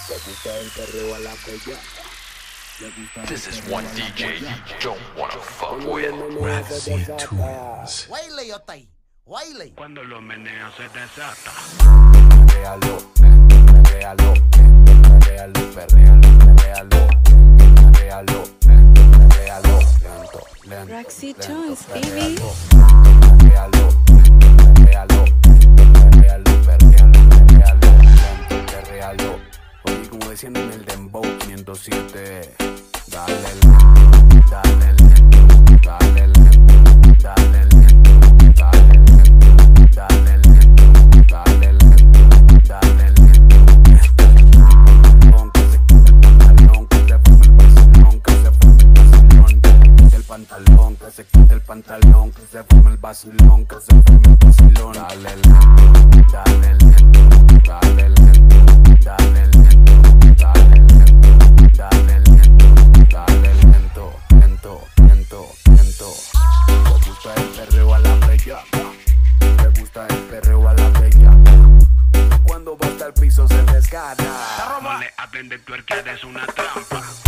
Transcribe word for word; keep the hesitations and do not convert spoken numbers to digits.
This is one D J you don't wanna fuck with. Razzie Twins. Wiley, yo está ahí. Wiley. Cuando lo meneo se desata. Perréalo, perréalo, perréalo, perréalo, perréalo, perréalo, perréalo, lento, lento. Razzie lento, Twins, perréalo, baby. Perréalo, perréalo, perréalo, perréalo, perréalo, lento, perréalo. Oye, como decían en el dembow quinientos siete, dale lento, dale lento, dale lento, dale lento, dale lento, dale lento, dale lento, dale lento. Pantalón, que se quite el pantalón, que se forme el vacilón, que se forme el vacilón. Dale lento, dale lento, dale lento, dale lento, dale lento, dale lento, dale lento, lento, lento, lento. Me gusta el perreo a la bella, me gusta el perreo a la bella. Cuando bota el piso se desgana. No le hablen de tuerquear, es una trampa.